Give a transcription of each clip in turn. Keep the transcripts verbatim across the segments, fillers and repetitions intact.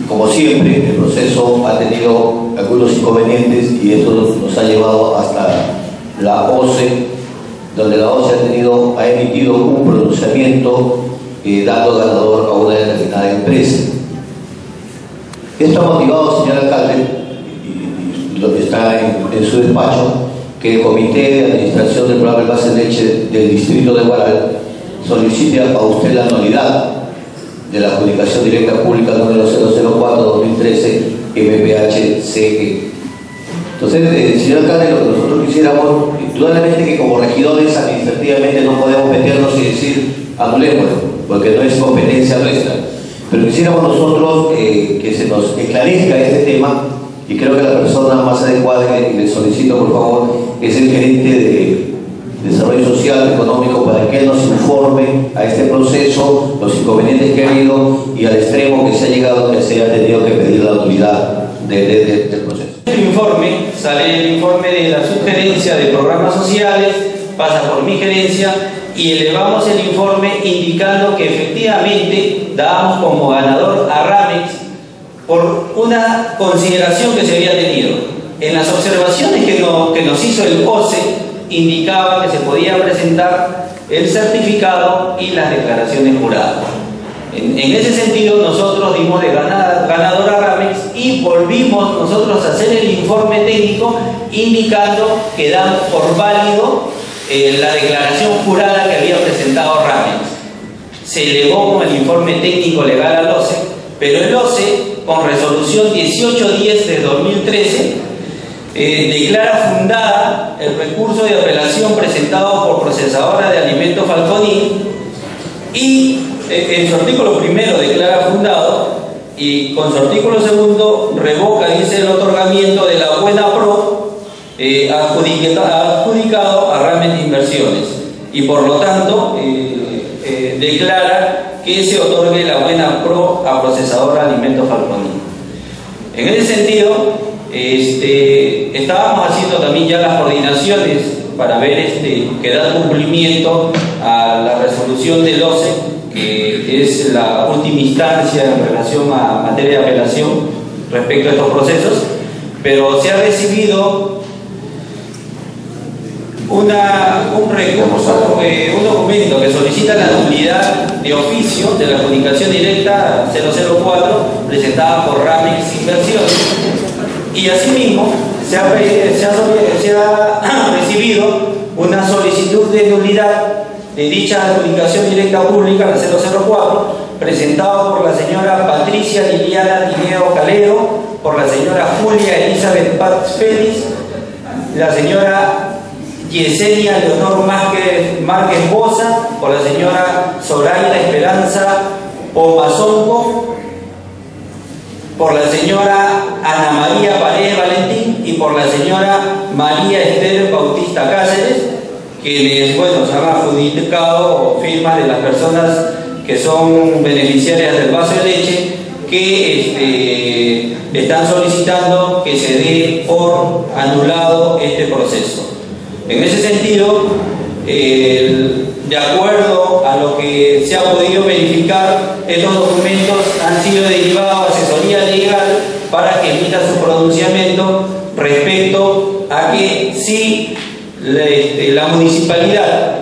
como siempre, el proceso ha tenido algunos inconvenientes y esto nos ha llevado hasta la O C E, donde la O C E ha, tenido, ha emitido un pronunciamiento eh, dando ganador a una determinada empresa. Esto ha motivado, señor alcalde, y, y lo que está en, en su despacho, que el Comité de Administración del Programa de Base de Leche del Distrito de Huaral solicite a usted la nulidad de la adjudicación directa pública número cero cero cuatro barra dos mil trece M P H C E. Entonces, eh, señor alcalde, lo que nosotros quisiéramos, indudablemente que como regidores administrativamente no podemos meternos y decir anulémoslo, porque no es competencia nuestra, pero quisiéramos nosotros eh, que se nos esclarezca este tema, y creo que la persona más adecuada, y le solicito por favor, es el gerente de Desarrollo Social, Económico, para que él nos informe a este proceso, los inconvenientes que ha habido y al extremo que se ha llegado, que se haya tenido que pedir la nulidad de, de, de, del proceso. El informe, sale el informe de la subgerencia de programas sociales, pasa por mi gerencia y elevamos el informe indicando que efectivamente dábamos como ganador a Ramex por una consideración que se había tenido. En las observaciones que, no, que nos hizo el O C E, indicaba que se podía presentar el certificado y las declaraciones juradas. En, en ese sentido, nosotros dimos de ganada, ganador a Ramex y volvimos nosotros a hacer el informe técnico indicando que dan por válido eh, la declaración jurada que había presentado Ramex. Se elevó con el informe técnico legal al O C E, pero el O C E, con resolución dieciocho diez de dos mil trece, Eh, declara fundada el recurso de apelación presentado por Procesadora de Alimentos Falconi y eh, en su artículo primero declara fundado y con su artículo segundo revoca, dice, el otorgamiento de la Buena Pro eh, adjudicado, adjudicado a Ramex Inversiones y por lo tanto eh, eh, declara que se otorgue la Buena Pro a Procesadora de Alimentos Falconi. En ese sentido, Este, estábamos haciendo también ya las coordinaciones para ver este, que da cumplimiento a la resolución del O C E, que es la última instancia en relación a materia de apelación respecto a estos procesos, pero se ha recibido una, un recurso, eh, un documento que solicita la nulidad de oficio de la adjudicación directa cero cero cuatro presentada por Ramex Inversiones. Y asimismo se ha, se, ha, se ha recibido una solicitud de nulidad de dicha adjudicación directa pública, la cero cero cuatro, presentado por la señora Patricia Liliana Tineo Calero, por la señora Julia Elizabeth Paz Félix, la señora Yesenia Leonor Márquez, Márquez Boza, por la señora Zoraida Esperanza Pomazongo, por la señora Ana María Paredes Valentín y por la señora María Esther Bautista Cáceres, quienes, bueno, se han adjudicado firmas de las personas que son beneficiarias del vaso de leche, que este, están solicitando que se dé por anulado este proceso. En ese sentido, el, de acuerdo a lo que se ha podido verificar, estos documentos han sido derivados a asesoría legal para que emita su pronunciamiento respecto a que si la, este, la municipalidad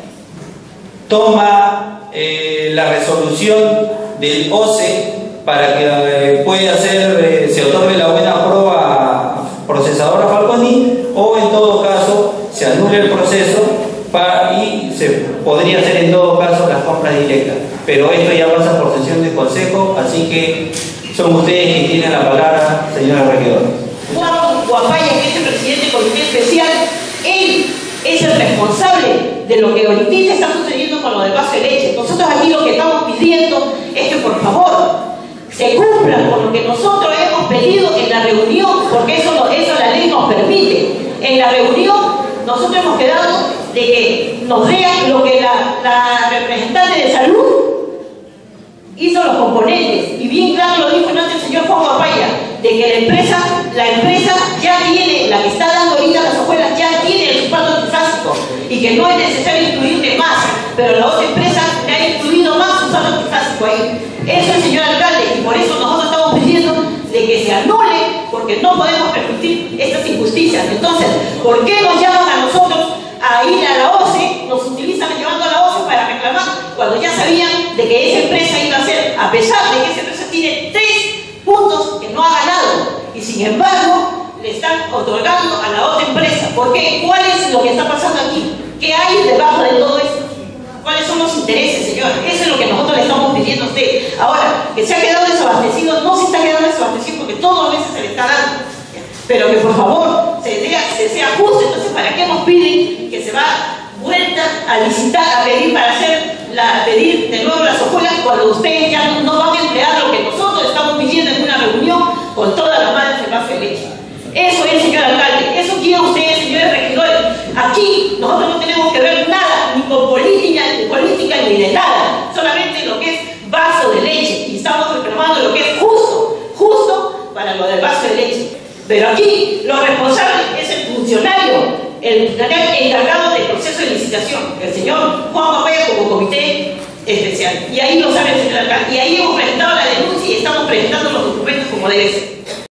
toma eh, la resolución del O C E para que eh, pueda ser, eh, se otorgue la Buena Pro a Procesadora Falconi, o en todo caso se anule el proceso para, y se podría hacer en todo caso las compras directas. Pero esto ya pasa por sesión de consejo, así que son ustedes quienes tienen la palabra, señora regidora. Juan Guapaya, que es el presidente del comité especial, él es el responsable de lo que ahorita está sucediendo con lo del vaso de leche. Nosotros aquí lo que estamos pidiendo es que por favor se cumpla con lo que nosotros hemos pedido en la reunión, porque eso, eso la ley nos permite. En la reunión nosotros hemos quedado de que nos vean lo que la, la representante de salud hizo los componentes, y bien claro lo dijo antes el señor Juan Guapaya, de que la empresa, la empresa ya tiene, la que está dando ahorita a las escuelas, ya tiene el sustrato antifásico, y que no es necesario incluirle más, pero la otra empresa le ha incluido más sustrato antifásico ahí. Eso es, señor alcalde, y por eso nosotros estamos pidiendo porque no podemos permitir estas injusticias. Entonces, ¿por qué nos llaman a nosotros a ir a la O C E? Nos utilizan llevando a la O C E para reclamar cuando ya sabían de que esa empresa iba a ser, a pesar de que esa empresa tiene tres puntos que no ha ganado, y sin embargo le están otorgando a la otra empresa. ¿Por qué? ¿Cuál es lo que está pasando aquí? ¿Qué hay debajo de todo esto? ¿Cuáles son los intereses, señor? Eso es lo que nosotros le estamos pidiendo a usted. Ahora, que se ha quedado desabastecido, no se está quedando desabastecido porque todos los meses se le está dando. Pero que por favor se, dé, se sea justo. Entonces, ¿para qué nos piden que se va vuelta a licitar, a pedir para hacer la, pedir de nuevo las hojuelas cuando ustedes ya no, no van a emplear lo que nosotros estamos pidiendo en una reunión con todas las madres del vaso de leche? Eso es, señor alcalde, eso quieren ustedes, señores regidores. Aquí nosotros no tenemos que ver nada, ni con política, ni política, ni de nada, solamente lo que es vaso de leche, y estamos reclamando lo que es justo, justo para lo del vaso de leche. Pero aquí lo responsable es el funcionario, el funcionario encargado del proceso de licitación, el señor Juan Papaya, como comité especial. Y ahí lo sabe el señor alcalde, y ahí hemos presentado la denuncia y estamos presentando los documentos como debe ser.